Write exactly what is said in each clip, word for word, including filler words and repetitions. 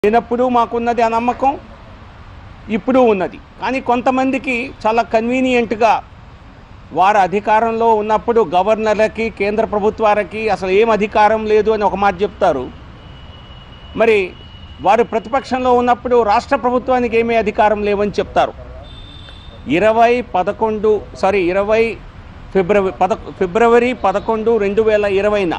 లేనప్పుడు మాకున్నది ఆ నమ్మకం ఇప్పుడు ఉన్నది. కానీ కొంతమందికి చాలా కన్వీనియంట్గా వారు అధికారంలో ఉన్నప్పుడు గవర్నర్లకి కేంద్ర ప్రభుత్వాలకి అసలు ఏం అధికారం లేదు అని ఒక మాట చెప్తారు. మరి వారు ప్రతిపక్షంలో ఉన్నప్పుడు రాష్ట్ర ప్రభుత్వానికి ఏమీ అధికారం లేవని చెప్తారు. ఇరవై పదకొండు సారీ ఇరవై ఫిబ్రవరి పద ఫిబ్రవరి పదకొండు రెండు వేల ఇరవైన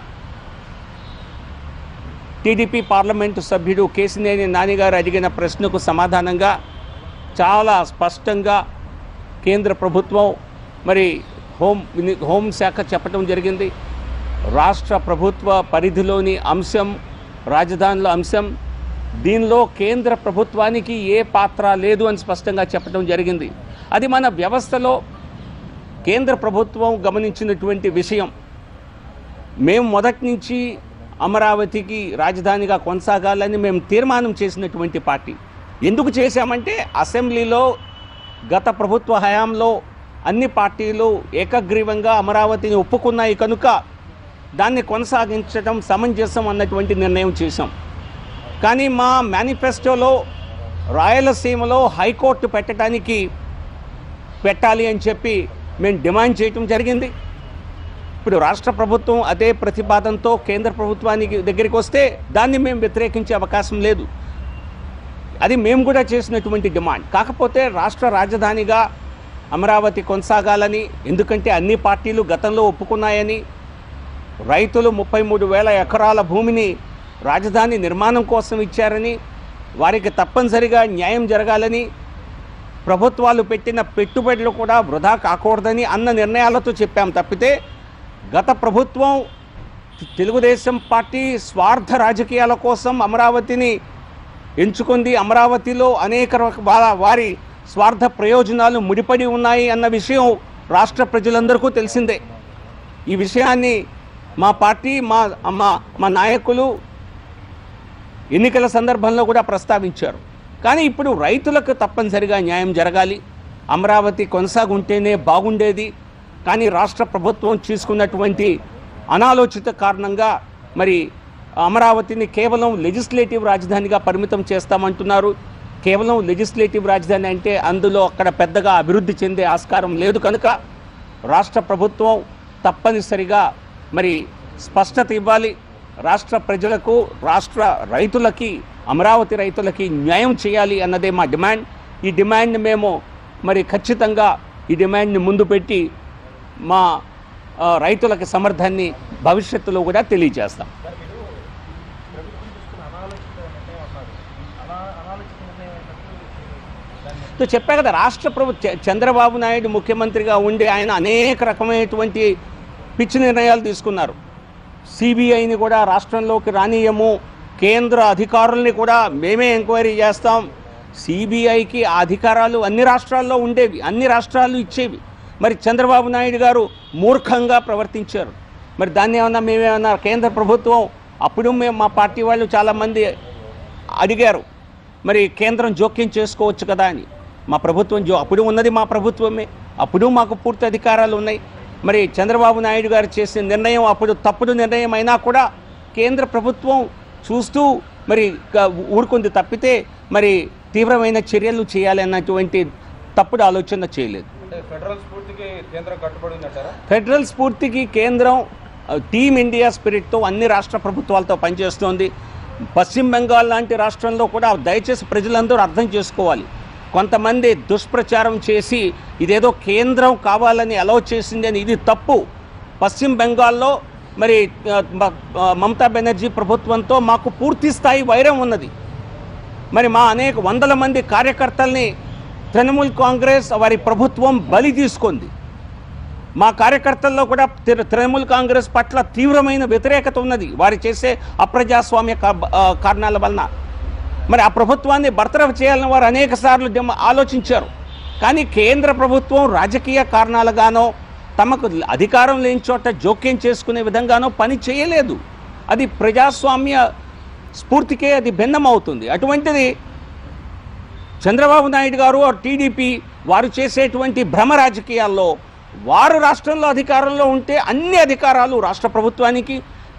టీడీపీ పార్లమెంటు సభ్యుడు కేశినేని నాని గారు అడిగిన ప్రశ్నకు సమాధానంగా చాలా స్పష్టంగా కేంద్ర ప్రభుత్వం మరి హోం హోంశాఖ చెప్పడం జరిగింది. రాష్ట్ర ప్రభుత్వ పరిధిలోని అంశం రాజధానుల అంశం, దీనిలో కేంద్ర ప్రభుత్వానికి ఏ పాత్ర లేదు అని స్పష్టంగా చెప్పడం జరిగింది. అది మన వ్యవస్థలో కేంద్ర ప్రభుత్వం గమనించినటువంటి విషయం. మేము మొదటి నుంచి అమరావతికి రాజధానిగా కొనసాగాలని మేము తీర్మానం చేసినటువంటి పార్టీ. ఎందుకు చేశామంటే అసెంబ్లీలో గత ప్రభుత్వ హయాంలో అన్ని పార్టీలు ఏకగ్రీవంగా అమరావతిని ఒప్పుకున్నాయి కనుక దాన్ని కొనసాగించడం సమంజసం అన్నటువంటి నిర్ణయం చేశాం. కానీ మా మేనిఫెస్టోలో రాయలసీమలో హైకోర్టు పెట్టడానికి పెట్టాలి అని చెప్పి మేము డిమాండ్ చేయటం జరిగింది. ఇప్పుడు రాష్ట్ర ప్రభుత్వం అదే ప్రతిపాదనతో కేంద్ర ప్రభుత్వానికి దగ్గరికి వస్తే దాన్ని మేము వ్యతిరేకించే అవకాశం లేదు. అది మేము కూడా చేసినటువంటి డిమాండ్. కాకపోతే రాష్ట్ర రాజధానిగా అమరావతి కొనసాగాలని, ఎందుకంటే అన్ని పార్టీలు గతంలో ఒప్పుకున్నాయని, రైతులు ముప్పై మూడు వేల ఎకరాల భూమిని రాజధాని నిర్మాణం కోసం ఇచ్చారని, వారికి తప్పనిసరిగా న్యాయం జరగాలని, ప్రభుత్వాలు పెట్టిన పెట్టుబడులు కూడా వృధా కాకూడదని అన్న నిర్ణయాలతో చెప్పాం తప్పితే గత ప్రభుత్వం తెలుగుదేశం పార్టీ స్వార్థ రాజకీయాల కోసం అమరావతిని ఎంచుకుంది. అమరావతిలో అనేక వారి స్వార్థ ప్రయోజనాలు ముడిపడి ఉన్నాయి అన్న విషయం రాష్ట్ర ప్రజలందరికీ తెలిసిందే. ఈ విషయాన్ని మా పార్టీ మా మా మా నాయకులు ఎన్నికల సందర్భంలో కూడా ప్రస్తావించారు. కానీ ఇప్పుడు రైతులకు తప్పనిసరిగా న్యాయం జరగాలి, అమరావతి కొనసాగుంటేనే బాగుండేది. కానీ రాష్ట్ర ప్రభుత్వం తీసుకున్నటువంటి అనాలోచిత కారణంగా మరి అమరావతిని కేవలం లెజిస్లేటివ్ రాజధానిగా పరిమితం చేస్తామంటున్నారు. కేవలం లెజిస్లేటివ్ రాజధాని అంటే అందులో అక్కడ పెద్దగా అభివృద్ధి చెందే ఆస్కారం లేదు కనుక రాష్ట్ర ప్రభుత్వం తప్పనిసరిగా మరి స్పష్టత ఇవ్వాలి. రాష్ట్ర ప్రజలకు, రాష్ట్ర రైతులకి, అమరావతి రైతులకి న్యాయం చేయాలి అన్నదే మా డిమాండ్. ఈ డిమాండ్ని మేము మరి ఖచ్చితంగా ఈ డిమాండ్ని ముందు పెట్టి మా రైతులకి సమర్థాన్ని భవిష్యత్తులో కూడా తెలియజేస్తాం. చెప్పా కదా, రాష్ట్ర ప్రభుత్వ చంద్రబాబు నాయుడు ముఖ్యమంత్రిగా ఉండి ఆయన అనేక రకమైనటువంటి పిచ్చి నిర్ణయాలు తీసుకున్నారు. సిబిఐని కూడా రాష్ట్రంలోకి రానియము, కేంద్ర అధికారుల్ని కూడా మేమే ఎంక్వైరీ చేస్తాం. సిబిఐకి ఆ అధికారాలు అన్ని రాష్ట్రాల్లో ఉండేవి, అన్ని రాష్ట్రాలు ఇచ్చేవి. మరి చంద్రబాబు నాయుడు గారు మూర్ఖంగా ప్రవర్తించారు. మరి దాన్ని ఏమన్నా మేమేమన్నా కేంద్ర ప్రభుత్వం అప్పుడు మేము మా పార్టీ వాళ్ళు చాలామంది అడిగారు మరి కేంద్రం జోక్యం చేసుకోవచ్చు కదా అని. మా ప్రభుత్వం జో అప్పుడు ఉన్నది మా ప్రభుత్వమే, అప్పుడు మాకు పూర్తి అధికారాలు ఉన్నాయి. మరి చంద్రబాబు నాయుడు గారు చేసిన నిర్ణయం అప్పుడు తప్పుడు నిర్ణయం అయినా కూడా కేంద్ర ప్రభుత్వం చూస్తూ మరి ఊరుకుంది తప్పితే మరి తీవ్రమైన చర్యలు చేయాలి అన్నటువంటి తప్పుడు ఆలోచన చేయలేదు. ఫెడరల్ స్ఫూర్తికి కేంద్రం కట్టుబడి ఉందంటారా? ఫెడరల్ స్ఫూర్తికి కేంద్రం టీమ్ ఇండియా స్పిరిట్తో అన్ని రాష్ట్ర ప్రభుత్వాలతో పనిచేస్తోంది. పశ్చిమ బెంగాల్ లాంటి రాష్ట్రంలో కూడా దయచేసి ప్రజలందరూ అర్థం చేసుకోవాలి. కొంతమంది దుష్ప్రచారం చేసి ఇదేదో కేంద్రం కావాలని అలౌ చేసింది అని, ఇది తప్పు. పశ్చిమ బెంగాల్లో మరి మమతా బెనర్జీ ప్రభుత్వంతో మాకు పూర్తి స్థాయి వైరం ఉన్నది. మరి మా అనేక వందల మంది కార్యకర్తల్ని తృణమూల్ కాంగ్రెస్ వారి ప్రభుత్వం బలి తీసుకుంది. మా కార్యకర్తల్లో కూడా తృణమూల్ కాంగ్రెస్ పట్ల తీవ్రమైన వ్యతిరేకత ఉన్నది, వారు చేసే అప్రజాస్వామ్య కారణాల వలన. మరి ఆ ప్రభుత్వాన్ని బర్తరఫ్ చేయాలని వారు అనేక సార్లు ఆలోచించారు. కానీ కేంద్ర ప్రభుత్వం రాజకీయ కారణాలుగానో తమకు అధికారం లేని చోట జోక్యం చేసుకునే విధంగానో పని చేయలేదు. అది ప్రజాస్వామ్య స్ఫూర్తికే అది భిన్నమవుతుంది. అటువంటిది చంద్రబాబు నాయుడు గారు టీడీపీ వారు చేసేటువంటి భ్రమ రాజకీయాల్లో వారు రాష్ట్రంలో అధికారంలో ఉంటే అన్ని అధికారాలు రాష్ట్ర ప్రభుత్వానికి,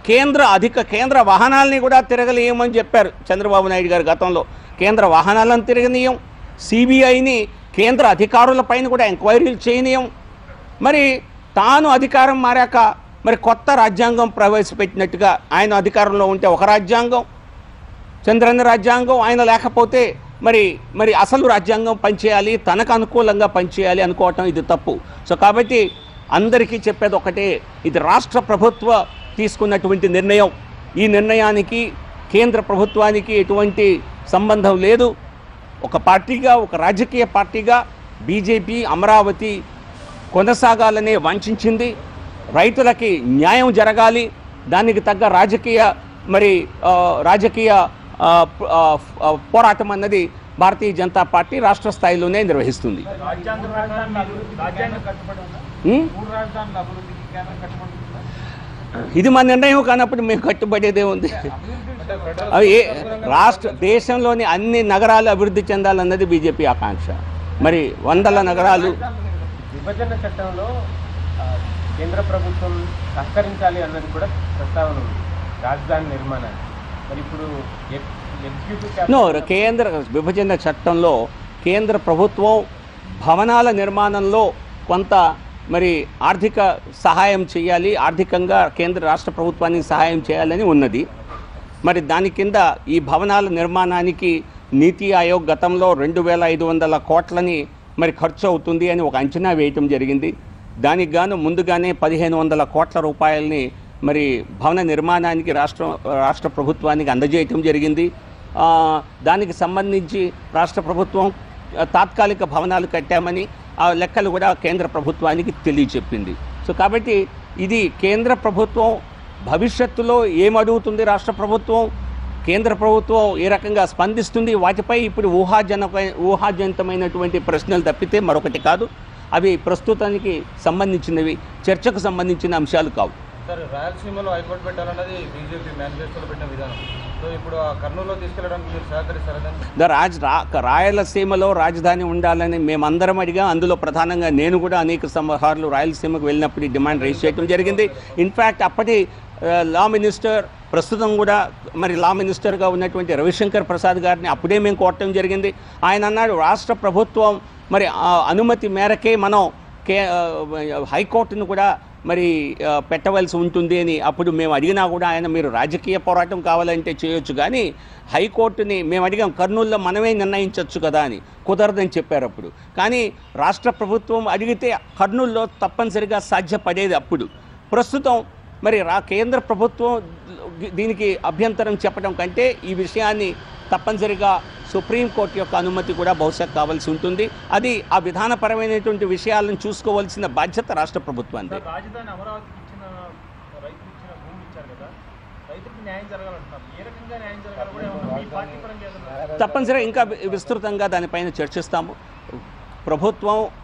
కేంద్ర అధిక కేంద్ర వాహనాలని కూడా తిరగలేయమని చెప్పారు చంద్రబాబు నాయుడు గారు గతంలో. కేంద్ర వాహనాలను తిరగనీయం, సిబిఐని కేంద్ర అధికారులపైన కూడా ఎంక్వైరీలు చేయనీయం. మరి తాను అధికారం మారాక మరి కొత్త రాజ్యాంగం ప్రవేశపెట్టినట్టుగా ఆయన అధికారంలో ఉంటే ఒక రాజ్యాంగం, చంద్రన్న రాజ్యాంగం, ఆయన లేకపోతే మరి మరి అసలు రాజ్యాంగం పనిచేయాలి, తనకు అనుకూలంగా పనిచేయాలి అనుకోవటం ఇది తప్పు. సో కాబట్టి అందరికీ చెప్పేది ఒకటే, ఇది రాష్ట్ర ప్రభుత్వ తీసుకున్నటువంటి నిర్ణయం. ఈ నిర్ణయానికి కేంద్ర ప్రభుత్వానికి ఎటువంటి సంబంధం లేదు. ఒక పార్టీగా, ఒక రాజకీయ పార్టీగా బీజేపీ అమరావతి కొనసాగాలనే వాంఛించింది. రైతులకి న్యాయం జరగాలి, దానికి తగ్గ రాజకీయ మరి రాజకీయ పోరాటం అన్నది భారతీయ జనతా పార్టీ రాష్ట్ర స్థాయిలోనే నిర్వహిస్తుంది. ఇది మా నిర్ణయం కానప్పుడు మేము కట్టుబడేదే ఉంది. అవి రాష్ట్ర దేశంలోని అన్ని నగరాలు అభివృద్ధి చెందాలన్నది బీజేపీ ఆకాంక్ష. మరి వందల నగరాలు విభజన చట్టంలో కేంద్ర ప్రభుత్వం సహకరించాలి అన్నది కూడా ప్రస్తావన ఉంది, రాజధాని నిర్మాణాన్ని. మరి ఇప్పుడు నో కేంద్ర విభజన చట్టంలో కేంద్ర ప్రభుత్వం భవనాల నిర్మాణంలో కొంత మరి ఆర్థిక సహాయం చేయాలి, ఆర్థికంగా కేంద్ర రాష్ట్ర ప్రభుత్వానికి సహాయం చేయాలని ఉన్నది. మరి దాని కింద ఈ భవనాల నిర్మాణానికి నీతి ఆయోగ్ గతంలో రెండు వేల ఐదు వందల కోట్లని మరి ఖర్చు అవుతుంది అని ఒక అంచనా వేయటం జరిగింది. దానికి గాను ముందుగానే పదిహేను వందల కోట్ల రూపాయలని మరి భవన నిర్మాణానికి రాష్ట్ర రాష్ట్ర ప్రభుత్వానికి అందజేయటం జరిగింది. దానికి సంబంధించి రాష్ట్ర ప్రభుత్వం తాత్కాలిక భవనాలు కట్టామని ఆ లెక్కలు కూడా కేంద్ర ప్రభుత్వానికి తెలియచెప్పింది. సో కాబట్టి ఇది కేంద్ర ప్రభుత్వం భవిష్యత్తులో ఏమడుగుతుంది, రాష్ట్ర ప్రభుత్వం కేంద్ర ప్రభుత్వం ఏ రకంగా స్పందిస్తుంది, వాటిపై ఇప్పుడు ఊహాజన ఊహాజనితమైనటువంటి ప్రశ్నలు తప్పితే మరొకటి కాదు. అవి ప్రస్తుతానికి సంబంధించినవి, చర్చకు సంబంధించిన అంశాలు కావు. సార్, రాయలసీమలో హైకోర్టు పెట్టాలన్నది బీజేపీ మేనిఫెస్టోలో పెట్టిన విధానం. సో ఇప్పుడు ఆ కర్నూలులో తీసుకెళ్ళడానికి మీరు సహకరిస్తారని రాజ్ రా రాయలసీమలో రాజధాని ఉండాలని మేమందరం అడిగా. అందులో ప్రధానంగా నేను కూడా అనేక సార్లు రాయలసీమకు వెళ్ళినప్పుడు డిమాండ్ రైజ్ చేయడం జరిగింది. ఇన్ఫ్యాక్ట్ అప్పటి లా మినిస్టర్, ప్రస్తుతం కూడా మరి లా మినిస్టర్గా ఉన్నటువంటి రవిశంకర్ ప్రసాద్ గారిని అప్పుడే మేము కోరటం జరిగింది. ఆయన అన్నాడు, రాష్ట్ర ప్రభుత్వం మరి అనుమతి మేరకే మనం కే హైకోర్టును కూడా మరి పెట్టవలసి ఉంటుంది అని అప్పుడు మేము అడిగినా కూడా ఆయన, మీరు రాజకీయ పోరాటం కావాలంటే చేయొచ్చు, కానీ హైకోర్టుని మేము అడిగాం, కర్నూలులో మనమే నిర్ణయించవచ్చు కదా అని. కుదరదని చెప్పారు అప్పుడు. కానీ రాష్ట్ర ప్రభుత్వం అడిగితే కర్నూలులో తప్పనిసరిగా సాధ్యపడేది అప్పుడు. ప్రస్తుతం మరి రా కేంద్ర ప్రభుత్వం దీనికి అభ్యంతరం చెప్పడం కంటే ఈ విషయాన్ని తప్పనిసరిగా సుప్రీంకోర్టు యొక్క అనుమతి కూడా బహుశా కావాల్సి ఉంటుంది. అది ఆ విధానపరమైనటువంటి విషయాలను చూసుకోవాల్సిన బాధ్యత రాష్ట్ర ప్రభుత్వానికి. రాజధాని అమరావతికి ఇచ్చిన రైతులు ఇచ్చిన భూమి ఇచ్చారు కదా, రైతులకు న్యాయం జరగాలంటున్నారు. ఏ రకంగా న్యాయం జరగాలి కూడా మీ పార్టీ పరంగా తప్పనిసరిగా ఇంకా విస్తృతంగా దానిపైన చర్చిస్తాము. ప్రభుత్వం